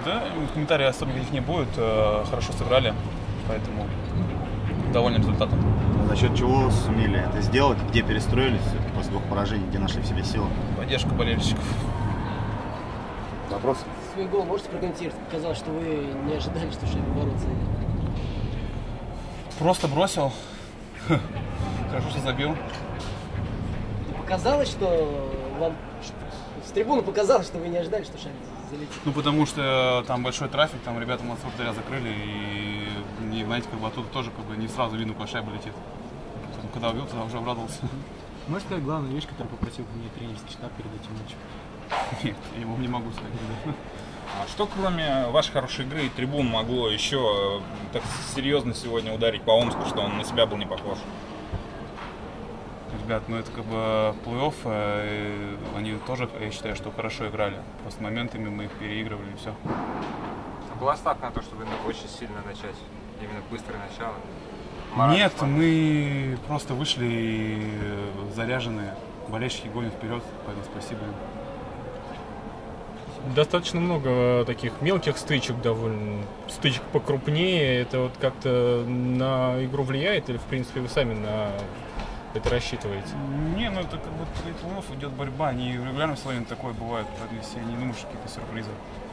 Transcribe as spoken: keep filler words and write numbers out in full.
Да, комментариев особо никаких не будет. Хорошо сыграли, поэтому довольны результатом. За счет чего сумели это сделать? Где перестроились после двух поражений? Где нашли в себе силы? Поддержка болельщиков. Вопрос? Свой гол можете прокомментировать? Показалось, что вы не ожидали, что шайба ворот зайдет. Просто бросил. Хорошо, что забил. И показалось, что вам... С трибуны показалось, что вы не ожидали, что шайба залетит. Ну, потому что там большой трафик, там ребята нас вратаря закрыли, и, и знаете, как бы оттуда тоже как бы не сразу видно, куда шайба летит. Потом, когда увидел, тогда уже обрадовался. Можешь сказать главную вещь, которую попросил мне тренерский штаб перед этим матчем? Нет, я ему не могу сказать. А что, кроме вашей хорошей игры и трибун, могло еще так серьезно сегодня ударить по Омску, что он на себя был не похож? Ребят, ну это как бы плей-офф, э, они тоже, я считаю, что хорошо играли. Просто моментами мы их переигрывали и все. Была ставка на то, чтобы очень сильно начать, именно быстрое начало? Нет, мы просто вышли и заряженные. Болельщики гонят вперед, поэтому спасибо им. Достаточно много таких мелких стычек довольно, стычек покрупнее. Это вот как-то на игру влияет или, в принципе, вы сами на это рассчитываете? Не, ну это как бы плей-офф, идет борьба, не в регулярном сезоне такое бывает, поэтому я не думаю, что какие-то сюрпризы.